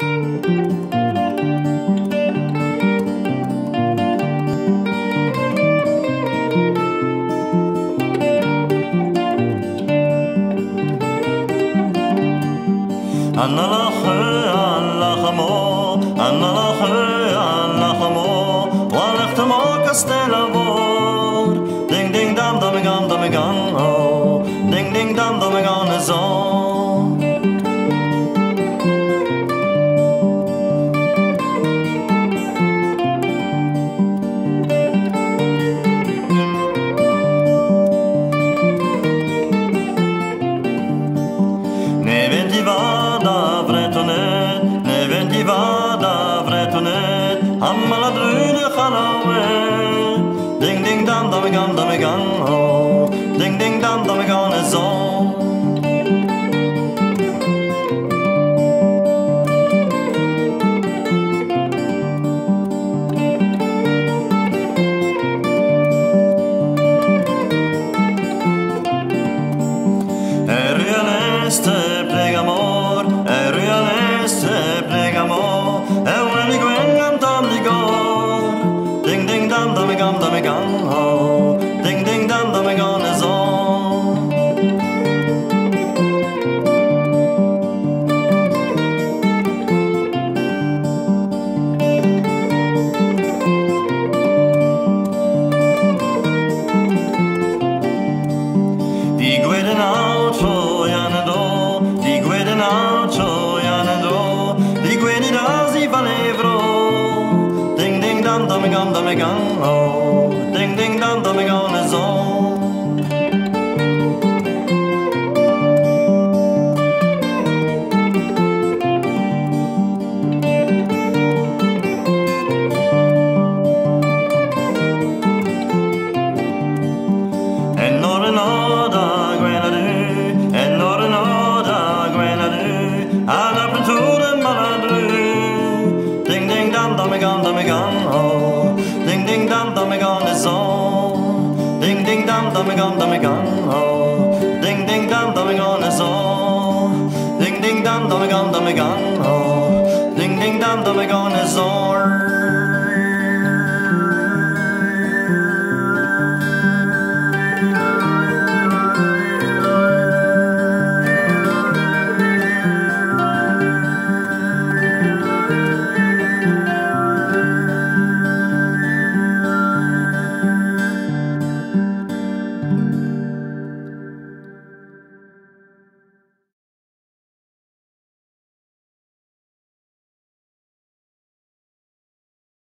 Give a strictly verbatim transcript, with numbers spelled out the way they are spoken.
Analache, Anlachamo, Analache, Anlachamo, Walechtamo Castellavor, Ding Ding Dam Damigan Damigan, oh, Ding Ding Dam Damigan is all. Ne ventivada vretonet, ne ventivada vretonet, Hammala drüne chalawe, Ding Ding Dam Damigan Damigan, oh, Ding Ding Dam Damigan is all. Este plegamor, er realeste plegamor, er when we gwengam tam ligor, ding ding dam dam gam dam gam ho, ding ding dam dam gam is all. Die gweden out for Yanado, die gweden out for Yanado, die gweden as I valevro, ding ding dam dam gam dam gam oh, ding ding dam dam gam is all. En nor en oda gwenadu, en nor en oda gwenadu, Alla prenturen baladu, ding ding dam dam gam dam gam oh, ding ding dam dam gam is all, ding ding dam dam gam dam gam oh, ding ding dam dam gam is all, ding ding dam dam gam dam gam oh, ding ding dam dam gam is all.